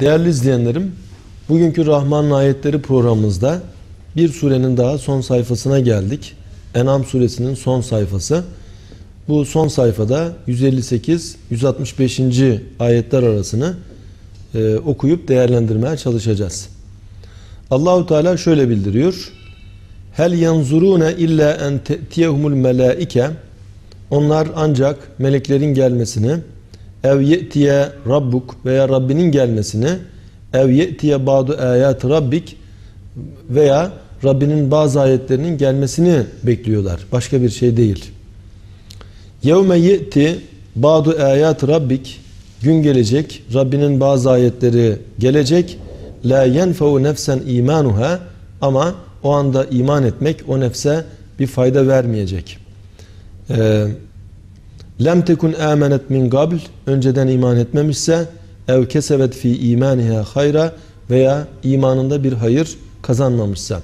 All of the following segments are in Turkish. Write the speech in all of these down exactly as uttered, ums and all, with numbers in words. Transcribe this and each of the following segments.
Değerli izleyenlerim, bugünkü Rahman ayetleri programımızda bir surenin daha son sayfasına geldik. En'am suresinin son sayfası. Bu son sayfada yüz elli sekiz yüz altmış beşinci ayetler arasını e, okuyup değerlendirmeye çalışacağız. Allahu Teala şöyle bildiriyor: Hel yanzurune illa en te'tiyehumul melaike. Onlar ancak meleklerin gelmesini, ev ye'tiye rabbuk veya Rabbinin gelmesini, ev ye'tiye ba'du ayat rabbik veya Rabbinin bazı ayetlerinin gelmesini bekliyorlar. Başka bir şey değil. Yevme ye'ti ba'du ayat rabbik, gün gelecek, Rabbinin bazı ayetleri gelecek. La yenfe'u nefsen imanuha, ama o anda iman etmek o nefse bir fayda vermeyecek. Ee, Lem tekun amenet min qabl, önceden iman etmemişse, ev kesebet fi imaniha hayra, veya imanında bir hayır kazanmamışsa.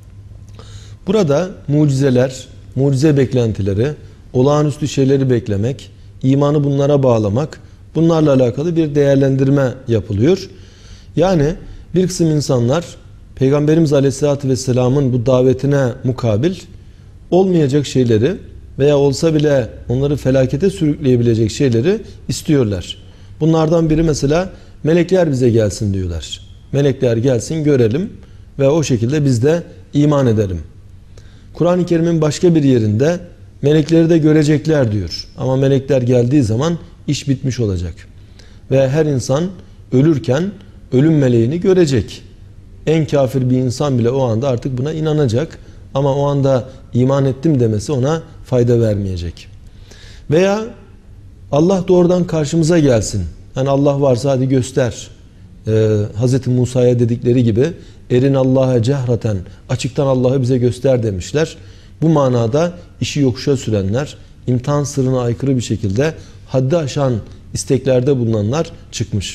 Burada mucizeler, mucize beklentileri, olağanüstü şeyleri beklemek, imanı bunlara bağlamak, bunlarla alakalı bir değerlendirme yapılıyor. Yani bir kısım insanlar Peygamberimiz Aleyhisselatü Vesselam'ın bu davetine mukabil olmayacak şeyleri veya olsa bile onları felakete sürükleyebilecek şeyleri istiyorlar. Bunlardan biri mesela melekler bize gelsin diyorlar. Melekler gelsin, görelim ve o şekilde biz de iman edelim. Kur'an-ı Kerim'in başka bir yerinde melekleri de görecekler diyor. Ama melekler geldiği zaman iş bitmiş olacak. Ve her insan ölürken ölüm meleğini görecek. En kafir bir insan bile o anda artık buna inanacak. Ama o anda iman ettim demesi ona fayda vermeyecek. Veya Allah doğrudan karşımıza gelsin. Yani Allah varsa hadi göster. Ee, Hazreti Musa'ya dedikleri gibi erin Allah'a cehraten, açıktan Allah'ı bize göster demişler. Bu manada işi yokuşa sürenler, imtihan sırrına aykırı bir şekilde haddi aşan isteklerde bulunanlar çıkmış.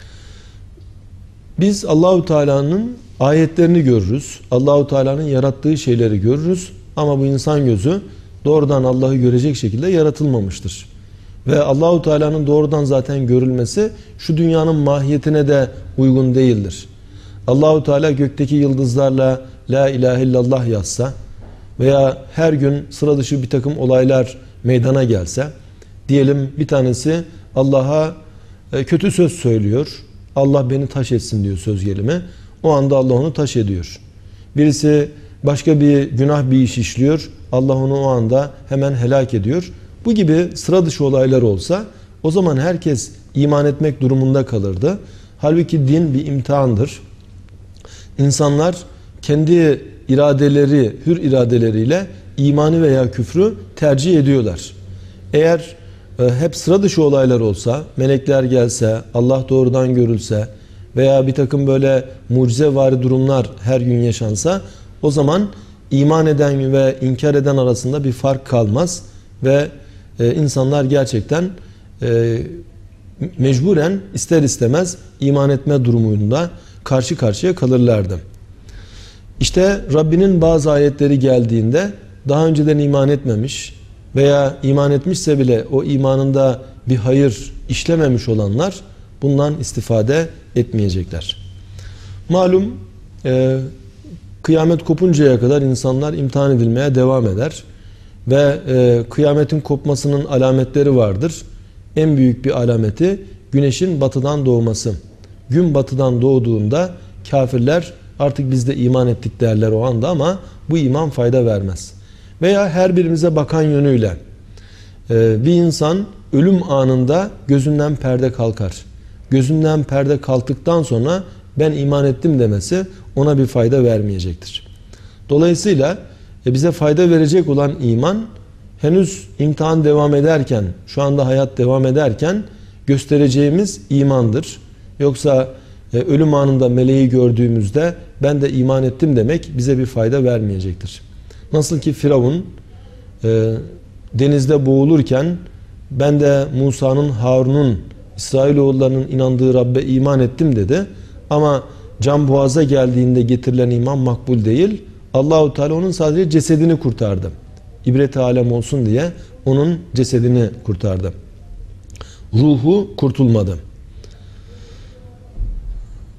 Biz Allahu Teala'nın ayetlerini görürüz. Allahu Teala'nın yarattığı şeyleri görürüz. Ama bu insan gözü doğrudan Allah'ı görecek şekilde yaratılmamıştır. Ve Allahu Teala'nın doğrudan zaten görülmesi şu dünyanın mahiyetine de uygun değildir. Allahu Teala gökteki yıldızlarla la ilahe illallah yazsa veya her gün sıra dışı bir takım olaylar meydana gelse, diyelim bir tanesi Allah'a kötü söz söylüyor. Allah beni taş etsin diyor söz gelimi. O anda Allah onu taş ediyor. Birisi başka bir günah bir iş işliyor. Allah onu o anda hemen helak ediyor. Bu gibi sıra dışı olaylar olsa o zaman herkes iman etmek durumunda kalırdı. Halbuki din bir imtihandır. İnsanlar kendi iradeleri, hür iradeleriyle imanı veya küfrü tercih ediyorlar. Eğer e, hep sıra dışı olaylar olsa, melekler gelse, Allah doğrudan görülse veya bir takım böyle mucizevari durumlar her gün yaşansa, o zaman iman eden ve inkar eden arasında bir fark kalmaz ve e, insanlar gerçekten e, mecburen ister istemez iman etme durumunda karşı karşıya kalırlardı. İşte Rabbinin bazı ayetleri geldiğinde daha önceden iman etmemiş veya iman etmişse bile o imanında bir hayır işlememiş olanlar bundan istifade etmeyecekler. Malum e, kıyamet kopuncaya kadar insanlar imtihan edilmeye devam eder ve e, kıyametin kopmasının alametleri vardır. En büyük bir alameti güneşin batıdan doğması. Gün batıdan doğduğunda kafirler artık biz de iman ettik derler o anda, ama bu iman fayda vermez. Veya her birimize bakan yönüyle e, bir insan ölüm anında gözünden perde kalkar. Gözünden perde kalktıktan sonra ben iman ettim demesi ona bir fayda vermeyecektir. Dolayısıyla e, bize fayda verecek olan iman henüz imtihan devam ederken, şu anda hayat devam ederken göstereceğimiz imandır. Yoksa e, ölüm anında meleği gördüğümüzde ben de iman ettim demek bize bir fayda vermeyecektir. Nasıl ki Firavun e, denizde boğulurken ben de Musa'nın, Harun'un, İsrailoğullarının inandığı Rabbe iman ettim dedi. Ama can boğaza geldiğinde getirilen iman makbul değil. Allahu Teala onun sadece cesedini kurtardı. İbret-i alem olsun diye onun cesedini kurtardı. Ruhu kurtulmadı.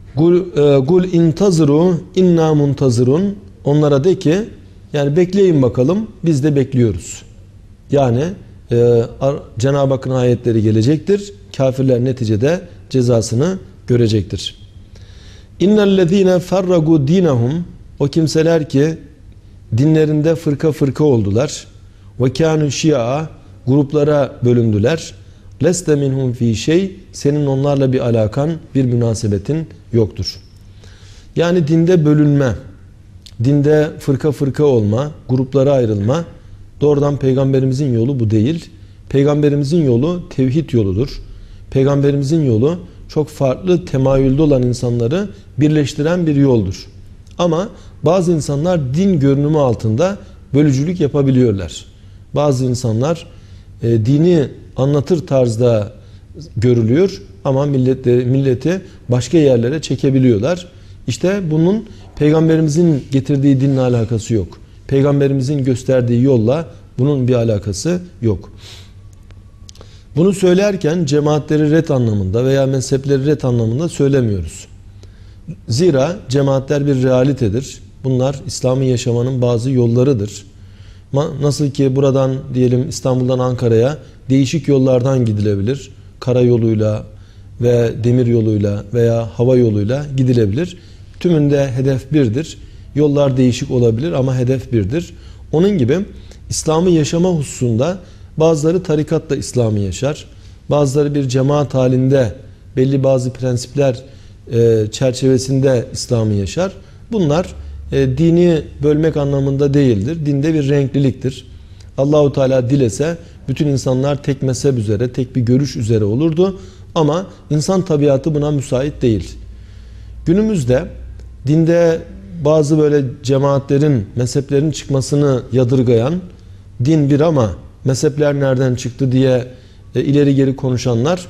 Kul, e, kul intazuru inna muntazirun. Onlara de ki yani bekleyin bakalım, biz de bekliyoruz. Yani e, Cenab-ı Hakk'ın ayetleri gelecektir. Kafirler neticede cezasını görecektir. İnnellezîne ferragu dinahum. O kimseler ki dinlerinde fırka fırka oldular. Ve kânü şi'a, gruplara bölündüler. Leste minhum fî şey, senin onlarla bir alakan, bir münasebetin yoktur. Yani dinde bölünme, dinde fırka fırka olma, gruplara ayrılma, doğrudan Peygamberimizin yolu bu değil. Peygamberimizin yolu tevhid yoludur. Peygamberimizin yolu çok farklı temayülde olan insanları birleştiren bir yoldur. Ama bazı insanlar din görünümü altında bölücülük yapabiliyorlar. Bazı insanlar e, dini anlatır tarzda görülüyor ama milletleri, milleti başka yerlere çekebiliyorlar. İşte bunun Peygamberimizin getirdiği dinle alakası yok. Peygamberimizin gösterdiği yolla bunun bir alakası yok. Bunu söylerken cemaatleri ret anlamında veya mezhepleri ret anlamında söylemiyoruz. Zira cemaatler bir realitedir. Bunlar İslami yaşamanın bazı yollarıdır. Nasıl ki buradan diyelim İstanbul'dan Ankara'ya değişik yollardan gidilebilir. Karayoluyla ve demir yoluyla veya hava yoluyla gidilebilir. Tümünde hedef birdir. Yollar değişik olabilir ama hedef birdir. Onun gibi İslam'ı yaşama hususunda bazıları tarikatla İslam'ı yaşar. Bazıları bir cemaat halinde belli bazı prensipler e, çerçevesinde İslam'ı yaşar. Bunlar e, dini bölmek anlamında değildir. Dinde bir renkliliktir. Allahu Teala dilese bütün insanlar tek mezhep üzere, tek bir görüş üzere olurdu. Ama insan tabiatı buna müsait değil. Günümüzde dinde bazı böyle cemaatlerin, mezheplerin çıkmasını yadırgayan, din bir ama mezhepler nereden çıktı diye e, ileri geri konuşanlar,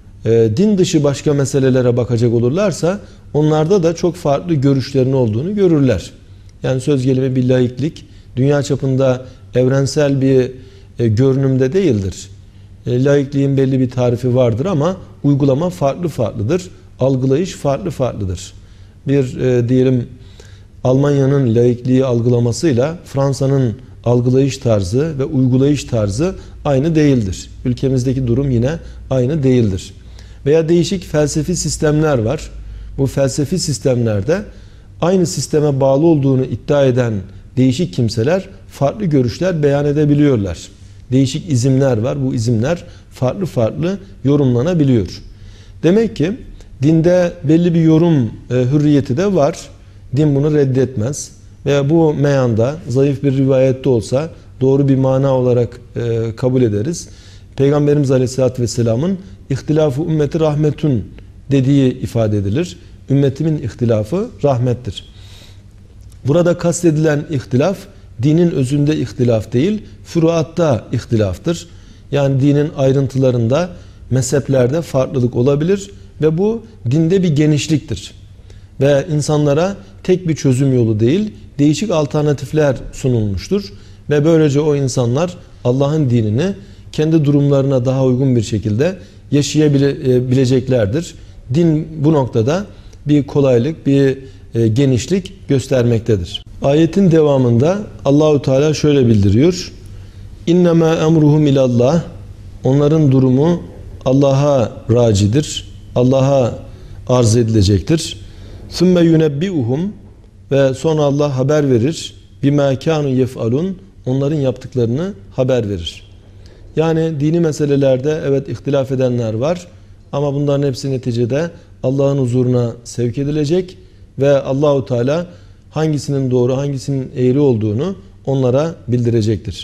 e, din dışı başka meselelere bakacak olurlarsa onlarda da çok farklı görüşlerin olduğunu görürler. Yani söz gelimi bir laiklik dünya çapında evrensel bir e, görünümde değildir. E, laikliğin belli bir tarifi vardır ama uygulama farklı farklıdır. Algılayış farklı farklıdır. Bir e, diyelim Almanya'nın laikliği algılamasıyla Fransa'nın algılayış tarzı ve uygulayış tarzı aynı değildir. Ülkemizdeki durum yine aynı değildir. Veya değişik felsefi sistemler var. Bu felsefi sistemlerde aynı sisteme bağlı olduğunu iddia eden değişik kimseler farklı görüşler beyan edebiliyorlar. Değişik izimler var. Bu izimler farklı farklı yorumlanabiliyor. Demek ki dinde belli bir yorum e, hürriyeti de var. Din bunu reddetmez. Veya bu meyanda zayıf bir rivayette olsa doğru bir mana olarak e, kabul ederiz. Peygamberimiz Aleyhisselatü Vesselam'ın ihtilafı ümmeti rahmetun dediği ifade edilir. Ümmetimin ihtilafı rahmettir. Burada kastedilen ihtilaf dinin özünde ihtilaf değil, furuatta ihtilaftır. Yani dinin ayrıntılarında, mezheplerde farklılık olabilir ve bu dinde bir genişliktir. Ve insanlara tek bir çözüm yolu değil, değişik alternatifler sunulmuştur. Ve böylece o insanlar Allah'ın dinini kendi durumlarına daha uygun bir şekilde yaşayabileceklerdir. Din bu noktada bir kolaylık, bir genişlik göstermektedir. Ayetin devamında Allahu Teala şöyle bildiriyor. İnnemâ emruhum ilallah. Onların durumu Allah'a racidir. Allah'a arz edilecektir. Sümme yunebbi'uhum. Ve sonra Allah haber verir. Bimâ kânû yef'alun. Onların yaptıklarını haber verir. Yani dini meselelerde evet ihtilaf edenler var. Ama bunların hepsi neticede Allah'ın huzuruna sevk edilecek. Ve Allahu Teala hangisinin doğru, hangisinin eğri olduğunu onlara bildirecektir.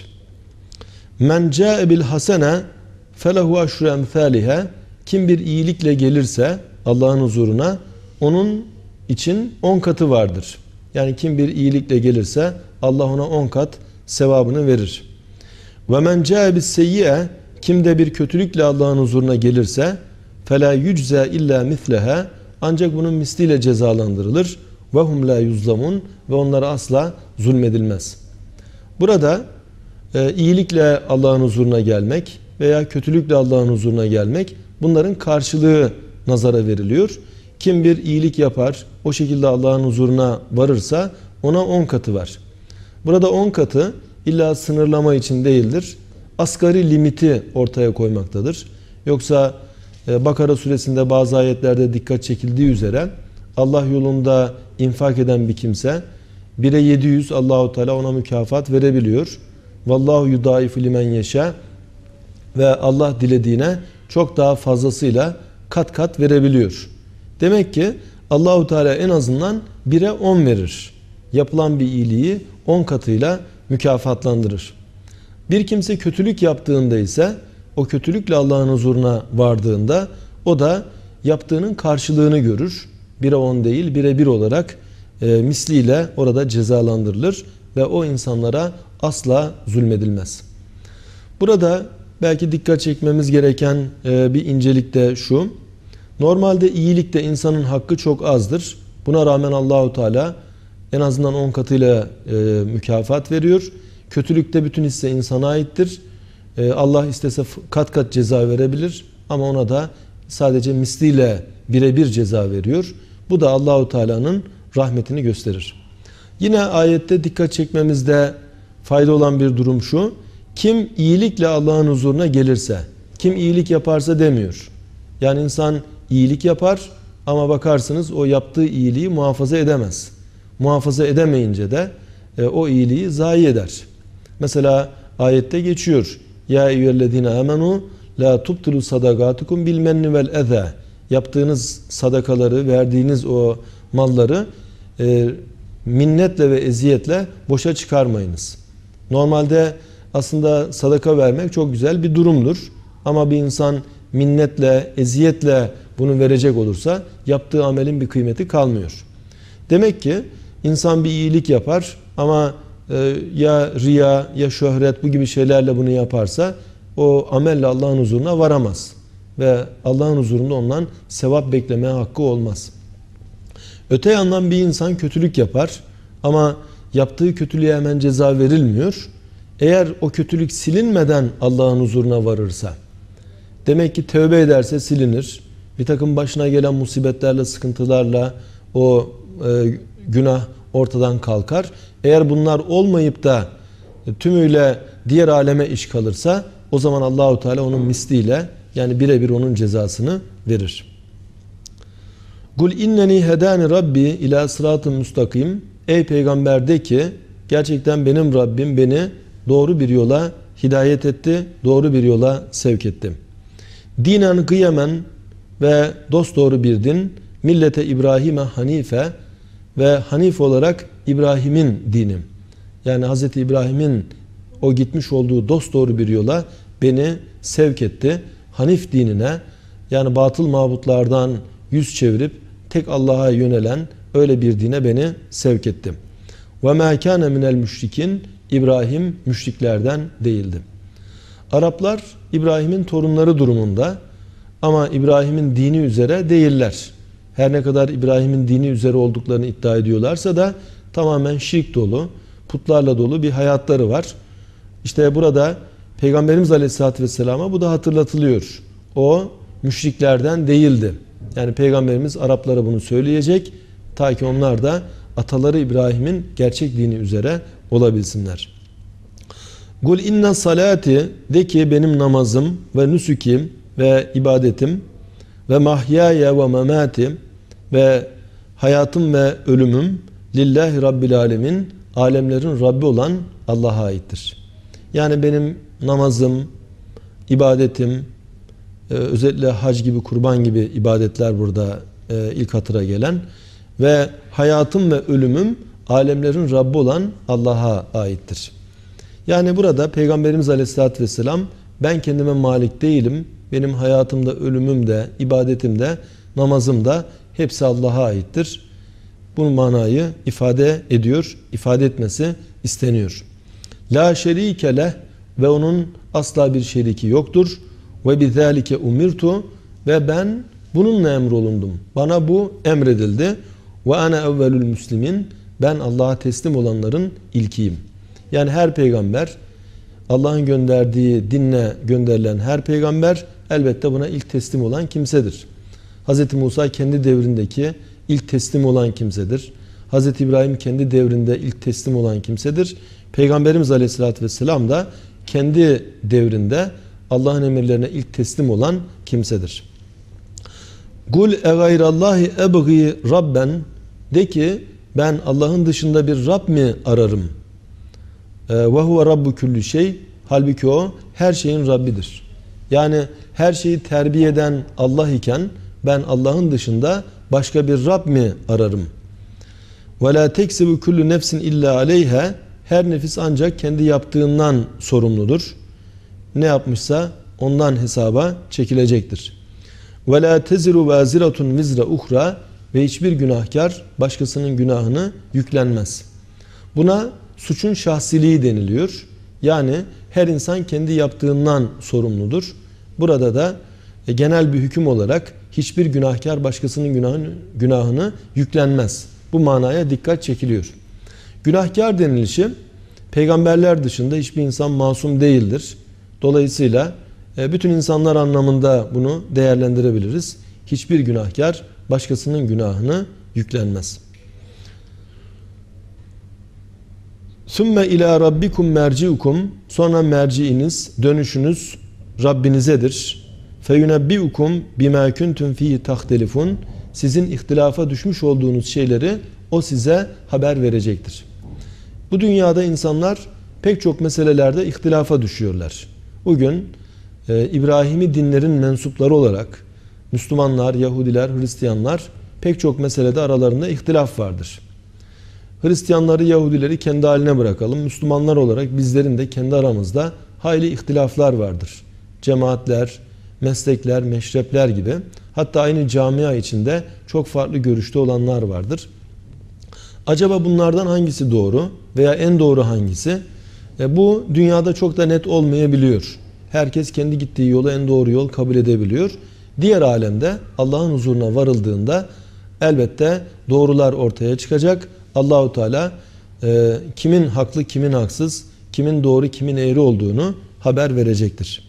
Men câe bil hasene felehu aşru emthâlihe. Kim bir iyilikle gelirse Allah'ın huzuruna onun için on katı vardır. Yani kim bir iyilikle gelirse Allah ona on kat sevabını verir. Ve men câe bis seyyi'e. Kim de bir kötülükle Allah'ın huzuruna gelirse felâ yücze illâ misleha. Ancak bunun misliyle cezalandırılır. Ve hum la yuzlamun. Ve onlara asla zulmedilmez. Burada e, iyilikle Allah'ın huzuruna gelmek veya kötülükle Allah'ın huzuruna gelmek, bunların karşılığı nazara veriliyor. Kim bir iyilik yapar, o şekilde Allah'ın huzuruna varırsa ona on katı var. Burada on katı illa sınırlama için değildir. Asgari limiti ortaya koymaktadır. Yoksa Bakara suresinde bazı ayetlerde dikkat çekildiği üzere Allah yolunda infak eden bir kimse bire yedi yüz Allahu Teala ona mükafat verebiliyor. Vallahu yudaifu limen yeşâ ve Allah dilediğine çok daha fazlasıyla kat kat verebiliyor. Demek ki Allahu Teala en azından bire on verir. Yapılan bir iyiliği on katıyla mükafatlandırır. Bir kimse kötülük yaptığında ise o kötülükle Allah'ın huzuruna vardığında o da yaptığının karşılığını görür. Bire on değil, bire bir olarak e, misliyle orada cezalandırılır ve o insanlara asla zulmedilmez. Burada belki dikkat çekmemiz gereken e, bir incelik de şu. Normalde iyilikte insanın hakkı çok azdır. Buna rağmen Allahu Teala en azından on katıyla e, mükafat veriyor. Kötülükte bütün hisse insana aittir. E, Allah istese kat kat ceza verebilir ama ona da sadece misliyle birebir ceza veriyor. Bu da Allahu Teala'nın rahmetini gösterir. Yine ayette dikkat çekmemizde fayda olan bir durum şu. Kim iyilikle Allah'ın huzuruna gelirse, kim iyilik yaparsa demiyor. Yani insan iyilik yapar ama bakarsınız o yaptığı iyiliği muhafaza edemez. Muhafaza edemeyince de e, o iyiliği zayi eder. Mesela ayette geçiyor. Ya eyyühellezine amenu la tubtilu sadakatukum bil menni vel eza. Yaptığınız sadakaları, verdiğiniz o malları e, minnetle ve eziyetle boşa çıkarmayınız. Normalde aslında sadaka vermek çok güzel bir durumdur. Ama bir insan minnetle, eziyetle bunu verecek olursa yaptığı amelin bir kıymeti kalmıyor. Demek ki insan bir iyilik yapar ama e, ya riya ya şöhret bu gibi şeylerle bunu yaparsa o amelle Allah'ın huzuruna varamaz. Ve Allah'ın huzurunda ondan sevap beklemeye hakkı olmaz. Öte yandan bir insan kötülük yapar ama yaptığı kötülüğe hemen ceza verilmiyor. Eğer o kötülük silinmeden Allah'ın huzuruna varırsa, demek ki tövbe ederse silinir. Bir takım başına gelen musibetlerle, sıkıntılarla o e, günah ortadan kalkar. Eğer bunlar olmayıp da e, tümüyle diğer aleme iş kalırsa o zaman Allahu Teala onun misliyle yani birebir onun cezasını verir. Kul inneni hedani Rabbi ila sıratın müstakim. Ey peygamber de ki gerçekten benim Rabbim beni doğru bir yola hidayet etti, doğru bir yola sevk etti. Dinen kıyamen ve dosdoğru bir din, millete İbrahim'e hanife ve hanif olarak İbrahim'in dini. Yani Hz. İbrahim'in o gitmiş olduğu dosdoğru bir yola beni sevk etti. Hanif dinine yani batıl mabutlardan yüz çevirip tek Allah'a yönelen öyle bir dine beni sevk etti. Ve mâ kâne minel müşrikin. İbrahim müşriklerden değildi. Araplar İbrahim'in torunları durumunda ama İbrahim'in dini üzere değiller. Her ne kadar İbrahim'in dini üzere olduklarını iddia ediyorlarsa da tamamen şirk dolu, putlarla dolu bir hayatları var. İşte burada Peygamberimiz Aleyhisselatü Vesselam'a bu da hatırlatılıyor. O müşriklerden değildi. Yani Peygamberimiz Araplara bunu söyleyecek ta ki onlar da ataları İbrahim'in gerçek dini üzere olabilsinler. Kul inna salati, de ki benim namazım ve nüsukim ve ibadetim ve mahyaya ve mematim ve hayatım ve ölümüm lillahi rabbil alemin, alemlerin Rabbi olan Allah'a aittir. Yani benim namazım, ibadetim, özellikle hac gibi, kurban gibi ibadetler burada ilk hatıra gelen ve hayatım ve ölümüm alemlerin Rabbi olan Allah'a aittir. Yani burada Peygamberimiz Aleyhisselatü Vesselam ben kendime malik değilim. Benim hayatımda, ölümümde, ibadetimde, namazımda hepsi Allah'a aittir. Bu manayı ifade ediyor, ifade etmesi isteniyor. La şerike leh, ve onun asla bir şeriki yoktur. Ve bizalike umirtu, ve ben bununla emrolundum. Bana bu emredildi. Ve ana evvelül müslimin, ben Allah'a teslim olanların ilkiyim. Yani her peygamber, Allah'ın gönderdiği dinle gönderilen her peygamber elbette buna ilk teslim olan kimsedir. Hazreti Musa kendi devrindeki ilk teslim olan kimsedir. Hazreti İbrahim kendi devrinde ilk teslim olan kimsedir. Peygamberimiz Aleyhisselatü Vesselam da kendi devrinde Allah'ın emirlerine ilk teslim olan kimsedir. Kul e gayrallahi ebği rabben, de ki ben Allah'ın dışında bir Rab mi ararım? Ve huve rabbu kulli şey, halbuki o her şeyin Rabbidir. Yani her şeyi terbiye eden Allah iken ben Allah'ın dışında başka bir Rab mi ararım? Ve la teksibu kullu nefsin illa aleyha, her nefis ancak kendi yaptığından sorumludur. Ne yapmışsa ondan hesaba çekilecektir. Ve la teziru vaziratun vizra uhra, ve hiçbir günahkar başkasının günahını yüklenmez. Buna suçun şahsiliği deniliyor. Yani her insan kendi yaptığından sorumludur. Burada da e, genel bir hüküm olarak hiçbir günahkar başkasının günahını, günahını yüklenmez. Bu manaya dikkat çekiliyor. Günahkar denilişi, peygamberler dışında hiçbir insan masum değildir. Dolayısıyla e, bütün insanlar anlamında bunu değerlendirebiliriz. Hiçbir günahkar başkasının günahını yüklenmez. Sümme ila rabbikum merciukum, sonra merciiniz, dönüşünüz Rabbinizedir. Feyunebbiukum bima kuntum fihi tahtelifun, sizin ihtilafa düşmüş olduğunuz şeyleri o size haber verecektir. Bu dünyada insanlar pek çok meselelerde ihtilafa düşüyorlar. Bugün e, İbrahimi dinlerin mensupları olarak Müslümanlar, Yahudiler, Hristiyanlar pek çok meselede aralarında ihtilaf vardır. Hristiyanları, Yahudileri kendi haline bırakalım. Müslümanlar olarak bizlerin de kendi aramızda hayli ihtilaflar vardır. Cemaatler, meslekler, meşrepler gibi. Hatta aynı camia içinde çok farklı görüşte olanlar vardır. Acaba bunlardan hangisi doğru veya en doğru hangisi? E bu dünyada çok da net olmayabiliyor. Herkes kendi gittiği yolu en doğru yol kabul edebiliyor. Diğer alemde Allah'ın huzuruna varıldığında elbette doğrular ortaya çıkacak. Allahu Teala e, kimin haklı, kimin haksız, kimin doğru, kimin eğri olduğunu haber verecektir.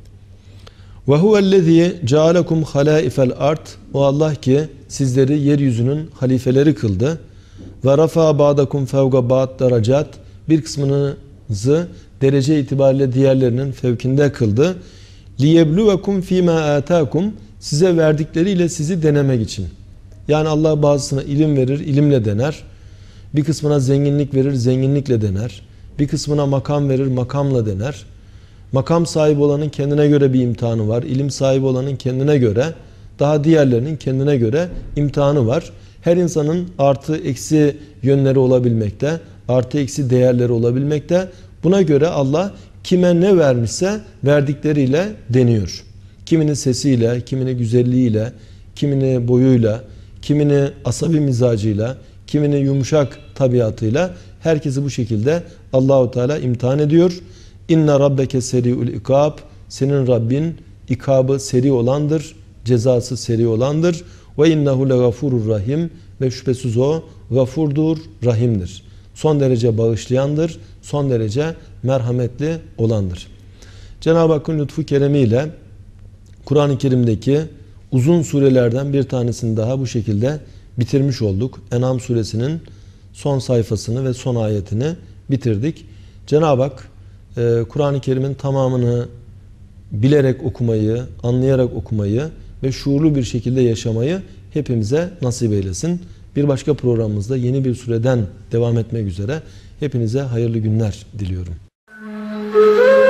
Ve huvellezî cealekum halâifel ard, o Allah ki sizleri yeryüzünün halifeleri kıldı. Ve rafa ba'dakum fevga ba'd derecat, bir kısmınızı derece itibariyle diğerlerinin fevkinde kıldı. Liyebluvekum fîmâ âtâkum, size verdikleriyle sizi denemek için. Yani Allah bazısına ilim verir, ilimle dener. Bir kısmına zenginlik verir, zenginlikle dener. Bir kısmına makam verir, makamla dener. Makam sahibi olanın kendine göre bir imtihanı var. İlim sahibi olanın kendine göre, daha diğerlerinin kendine göre imtihanı var. Her insanın artı eksi yönleri olabilmekte, artı eksi değerleri olabilmekte. Buna göre Allah kime ne vermişse verdikleriyle deniyor. Kimini sesiyle, kimini güzelliğiyle, kimini boyuyla, kimini asabi mizacıyla, kimini yumuşak tabiatıyla, herkesi bu şekilde Allahu Teala imtihan ediyor. İnne rabbeke seri'ul ikab, senin Rabbin ikabı seri olandır, cezası seri olandır. Ve innehu legafurur rahim, ve şüphesiz o gafurdur, rahimdir. Son derece bağışlayandır, son derece merhametli olandır. Cenab-ı Hakk'ın lütfu keremiyle Kur'an-ı Kerim'deki uzun surelerden bir tanesini daha bu şekilde bitirmiş olduk. En'am suresinin son sayfasını ve son ayetini bitirdik. Cenab-ı Hak e, Kur'an-ı Kerim'in tamamını bilerek okumayı, anlayarak okumayı ve şuurlu bir şekilde yaşamayı hepimize nasip eylesin. Bir başka programımızda yeni bir sureden devam etmek üzere hepinize hayırlı günler diliyorum.